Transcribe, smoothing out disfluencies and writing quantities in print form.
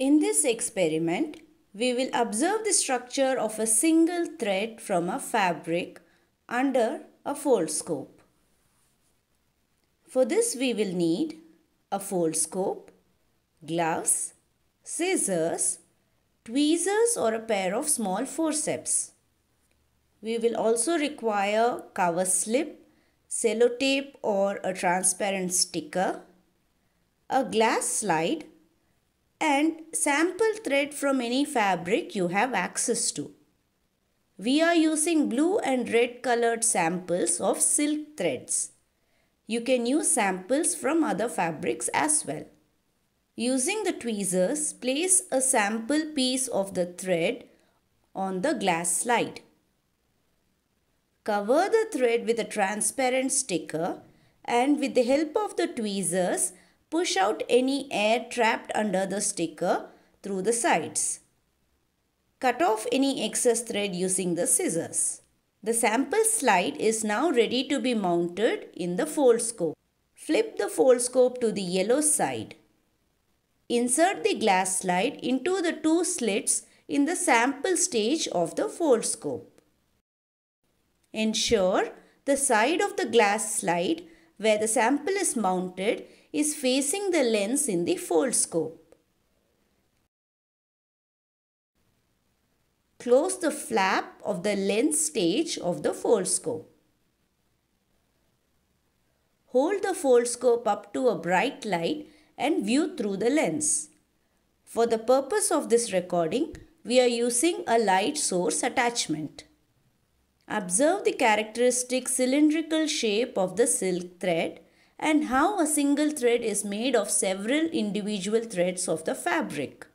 In this experiment, we will observe the structure of a single thread from a fabric under a foldscope. For this we will need a foldscope, gloves, scissors, tweezers or a pair of small forceps. We will also require cover slip, sellotape or a transparent sticker, a glass slide and sample thread from any fabric you have access to. We are using blue and red colored samples of silk threads. You can use samples from other fabrics as well. Using the tweezers, place a sample piece of the thread on the glass slide. Cover the thread with a transparent sticker and with the help of the tweezers, push out any air trapped under the sticker through the sides. Cut off any excess thread using the scissors. The sample slide is now ready to be mounted in the foldscope. Flip the foldscope to the yellow side. Insert the glass slide into the two slits in the sample stage of the foldscope. Ensure the side of the glass slide where the sample is mounted is facing the lens in the foldscope. Close the flap of the lens stage of the foldscope. Hold the foldscope up to a bright light and view through the lens. For the purpose of this recording, we are using a light source attachment. Observe the characteristic cylindrical shape of the silk thread and how a single thread is made of several individual threads of the fabric.